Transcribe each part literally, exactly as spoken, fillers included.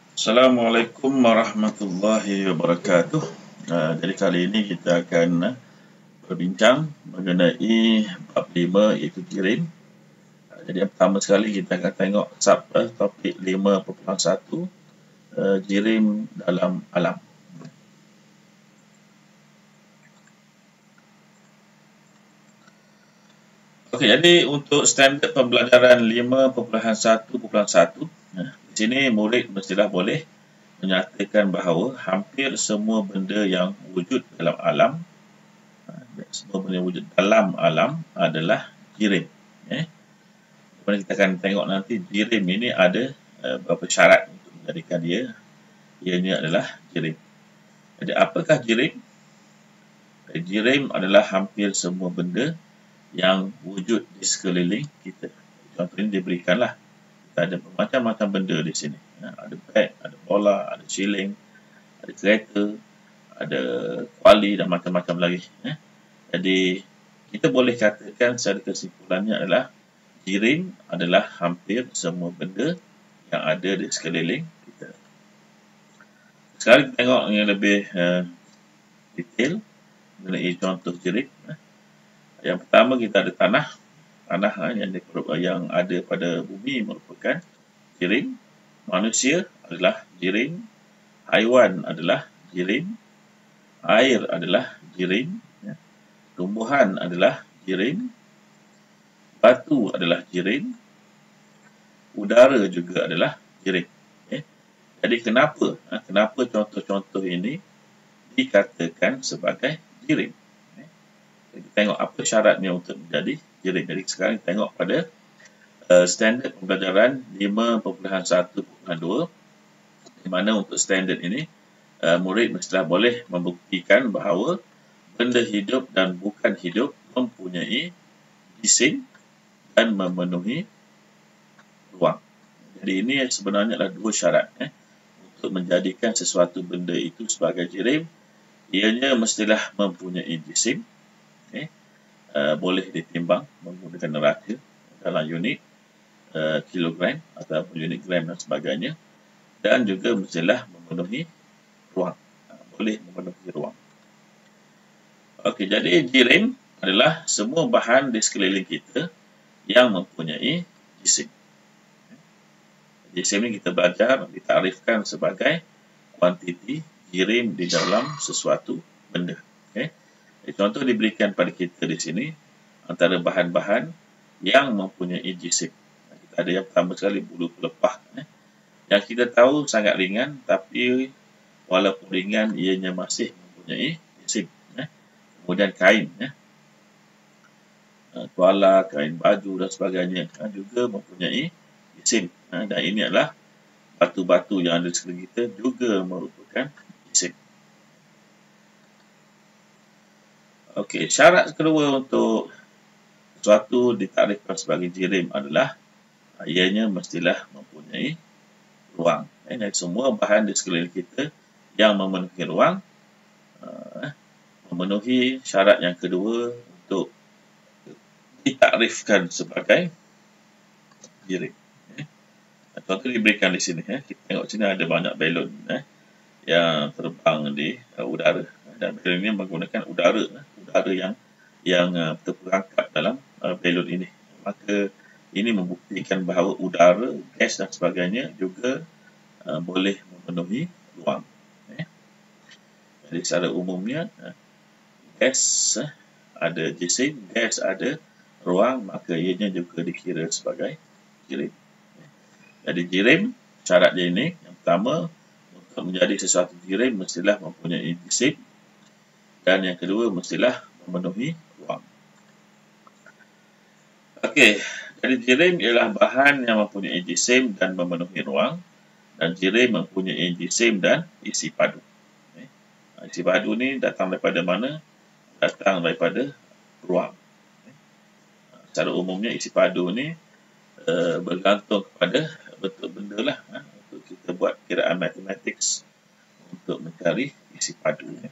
Assalamualaikum warahmatullahi wabarakatuh. Uh, jadi kali ini kita akan uh, berbincang mengenai bab lima iaitu jirim. Uh, jadi yang pertama sekali kita akan tengok sub uh, topik lima titik satu uh, jirim dalam alam. Okey, jadi untuk standard pembelajaran lima titik satu titik satu, nah, di sini murid mestilah boleh menyatakan bahawa hampir semua benda yang wujud dalam alam, semua benda yang wujud dalam alam adalah jirim. Eh? Kemudian kita akan tengok nanti jirim ini ada uh, beberapa syarat untuk menjadikan dia, ianya adalah jirim. Jadi apakah jirim? Jirim adalah hampir semua benda yang wujud di sekeliling kita. Contoh ini diberikanlah. Kita ada macam-macam benda di sini. Ada beg, ada bola, ada shilling, ada kereta, ada kuali dan macam-macam lagi. Jadi kita boleh katakan secara kesimpulannya adalah jirim adalah hampir semua benda yang ada di sekeliling kita. Sekarang kita tengok yang lebih uh, detail mengenai contoh jirim. Yang pertama kita ada tanah. Tanah yang, yang ada pada bumi merupakan jirim. Manusia adalah jirim. Haiwan adalah jirim. Air adalah jirim. Tumbuhan adalah jirim. Batu adalah jirim. Udara juga adalah jirim. Jadi kenapa? Kenapa contoh-contoh ini dikatakan sebagai jirim? Kita tengok apa syaratnya untuk menjadi jirim. Jadi sekarang kita tengok pada uh, standard pembelajaran lima titik satu titik dua, di mana untuk standard ini uh, murid mestilah boleh membuktikan bahawa benda hidup dan bukan hidup mempunyai jisim dan memenuhi ruang. Jadi ini sebenarnya adalah dua syarat eh, untuk menjadikan sesuatu benda itu sebagai jirim. Ianya mestilah mempunyai jisim. Okay. Uh, boleh ditimbang menggunakan neraca dalam unit uh, kilogram atau unit gram dan sebagainya, dan juga mestilah memenuhi ruang, uh, boleh memenuhi ruang. Okey, jadi jirim adalah semua bahan di sekeliling kita yang mempunyai jisim. Jisim ini kita belajar ditarifkan sebagai kuantiti jirim di dalam sesuatu benda. Okay. Contoh diberikan pada kita di sini antara bahan-bahan yang mempunyai jisim. Kita ada yang pertama sekali bulu pelepah. Eh. Yang kita tahu sangat ringan, tapi walaupun ringan, ianya masih mempunyai jisim. Eh. Kemudian kain. Eh. Tuala, kain baju dan sebagainya eh, juga mempunyai jisim. Eh. Dan ini adalah batu-batu yang ada di sekeliling kita juga merupakan jisim. Okey, syarat kedua untuk sesuatu ditarifkan sebagai jirim adalah ianya mestilah mempunyai ruang. Eh, dan semua bahan di sekeliling kita yang memenuhi ruang uh, memenuhi syarat yang kedua untuk ditarifkan sebagai jirim. Eh. Contoh diberikan di sini. Eh. Kita tengok sini ada banyak balon eh, yang terbang di uh, udara. Dan balon ini menggunakan udara. Eh. Udara yang yang uh, terperangkap dalam uh, balon ini. Maka ini membuktikan bahawa udara, gas dan sebagainya juga uh, boleh memenuhi ruang. Eh. Jadi secara umumnya uh, gas uh, ada jisim, gas ada ruang, maka ianya juga dikira sebagai jirim. Eh. Jadi jirim syarat dia ini yang pertama, untuk menjadi sesuatu jirim mestilah mempunyai jisim. Dan yang kedua mestilah memenuhi ruang. Okey, jadi jirim ialah bahan yang mempunyai jisim dan memenuhi ruang, dan jirim mempunyai jisim dan isi padu. Okay. Isi padu ni datang daripada mana? Datang daripada ruang. Okay. Secara umumnya isi padu ni uh, bergantung kepada bentuk benda lah, uh, untuk kita buat kiraan matematik untuk mencari isi padu ni.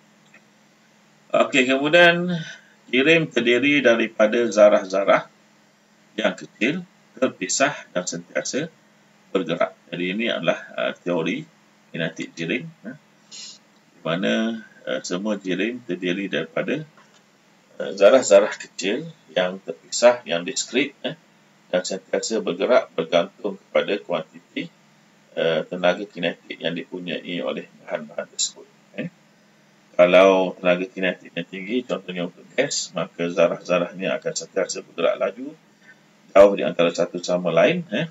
Okey, kemudian jirim terdiri daripada zarah-zarah yang kecil, terpisah dan sentiasa bergerak. Jadi ini adalah uh, teori kinetik jirim, uh, di mana uh, semua jirim terdiri daripada uh, zarah-zarah kecil yang terpisah, yang diskrit, uh, dan sentiasa bergerak bergantung kepada kuantiti uh, tenaga kinetik yang dipunyai oleh bahan-bahan tersebut. Uh. Kalau tenaga kinetiknya tinggi, contohnya untuk gas, maka zarah-zarahnya akan sentiasa bergerak laju, jauh di antara satu sama lain, eh,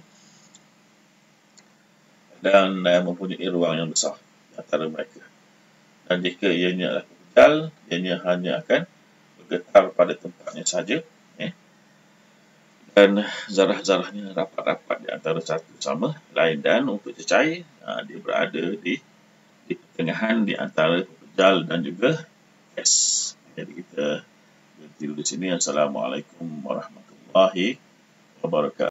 dan eh, mempunyai ruang yang besar antara mereka. Dan jika ianya adalah kecil, ianya hanya akan bergetar pada tempatnya saja, eh, dan zarah-zarahnya rapat-rapat di antara satu sama lain. Dan untuk cecair, uh, dia berada di, di pertengahan di antara pepejal dan juga gas. Jadi kita berhenti di sini. Assalamualaikum warahmatullahi wabarakatuh.